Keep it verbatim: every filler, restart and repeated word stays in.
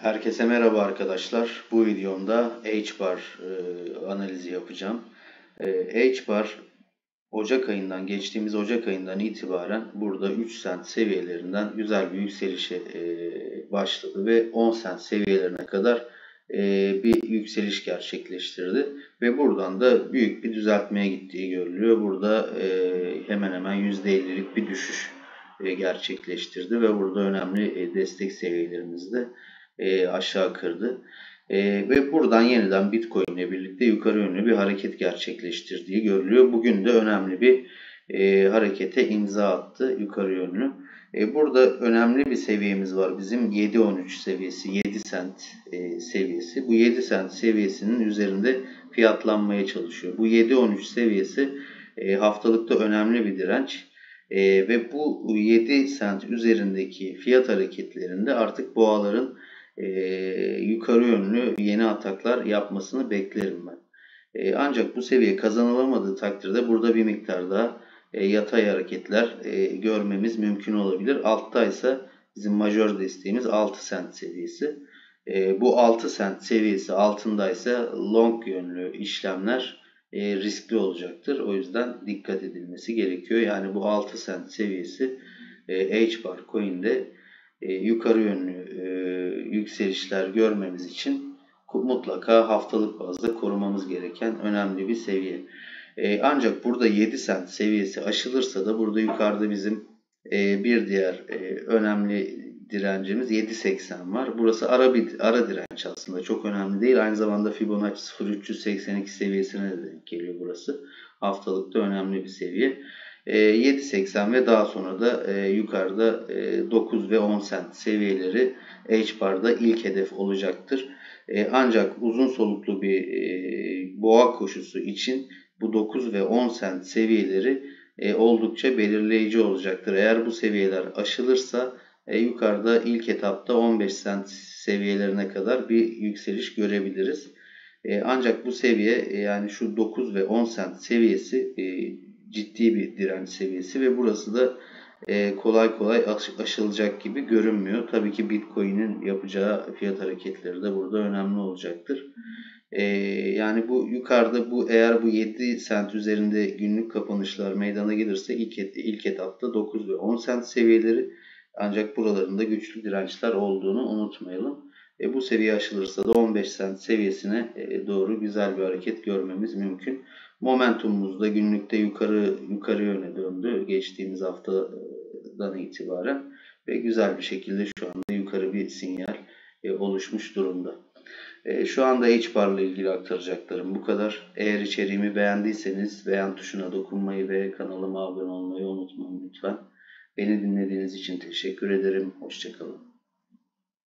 Herkese merhaba arkadaşlar. Bu videomda H-Bar e, analizi yapacağım. E, H-Bar Ocak ayından, geçtiğimiz Ocak ayından itibaren burada üç sent seviyelerinden güzel bir yükselişe e, başladı ve on sent seviyelerine kadar e, bir yükseliş gerçekleştirdi ve buradan da büyük bir düzeltmeye gittiği görülüyor. Burada e, hemen hemen yüzde ellilik bir düşüş e, gerçekleştirdi ve burada önemli e, destek seviyelerimizde e, aşağı kırdı. E, ve buradan yeniden Bitcoin ile birlikte yukarı yönlü bir hareket gerçekleştirdiği görülüyor. Bugün de önemli bir e, harekete imza attı yukarı yönlü. E, burada önemli bir seviyemiz var bizim yedi on üç seviyesi, yedi sent e, seviyesi. Bu yedi sent seviyesinin üzerinde fiyatlanmaya çalışıyor. Bu yedi on üç seviyesi e, haftalıkta önemli bir direnç. E, ve bu yedi sent üzerindeki fiyat hareketlerinde artık boğaların e, yukarı yönlü yeni ataklar yapmasını beklerim ben. E, ancak bu seviye kazanılamadığı takdirde burada bir miktar daha e, yatay hareketler e, görmemiz mümkün olabilir. Altta ise bizim majör desteğimiz altı sent seviyesi. E, bu altı sent seviyesi altındaysa long yönlü işlemler e, riskli olacaktır. O yüzden dikkat edilmesi gerekiyor. Yani bu altı sent seviyesi e, H-Bar Coin'de e, yukarı yönlü e, yükselişler görmemiz için mutlaka haftalık bazda korumamız gereken önemli bir seviye. E, ancak burada yedi sent seviyesi aşılırsa da burada yukarıda bizim e, bir diğer e, önemli direncimiz yedi seksen var. Burası ara bir ara direnç aslında, çok önemli değil. Aynı zamanda Fibonacci sıfır üç yüz seksen iki seviyesine de denk geliyor burası. Haftalıkta önemli bir seviye. E, yedi seksen ve daha sonra da e, yukarıda e, dokuz ve on sent seviyeleri H-Bar'da ilk hedef olacaktır. E, ancak uzun soluklu bir e, boğa koşusu için bu dokuz ve on sent seviyeleri e, oldukça belirleyici olacaktır. Eğer bu seviyeler aşılırsa e, yukarıda ilk etapta on beş sent seviyelerine kadar bir yükseliş görebiliriz. E, ancak bu seviye e, yani şu dokuz ve on sent seviyesi e, ciddi bir direnç seviyesi ve burası da e, kolay kolay aşılacak gibi görünmüyor. Tabii ki Bitcoin'in yapacağı fiyat hareketleri de burada önemli olacaktır. E, yani bu yukarıda bu eğer bu yedi sent üzerinde günlük kapanışlar meydana gelirse ilk, et, ilk etapta dokuz ve on sent seviyeleri, ancak buralarında güçlü dirençler olduğunu unutmayalım. E, bu seviye aşılırsa da on beş sent seviyesine e, doğru güzel bir hareket görmemiz mümkün. Momentumumuz da günlükte yukarı yukarı yöne döndü geçtiğimiz haftadan itibaren ve güzel bir şekilde şu anda yukarı bir sinyal e, oluşmuş durumda. E, şu anda H-Bar ile ilgili aktaracaklarım bu kadar. Eğer içeriğimi beğendiyseniz beğen tuşuna dokunmayı ve kanalıma abone olmayı unutmayın lütfen. Beni dinlediğiniz için teşekkür ederim. Hoşça kalın.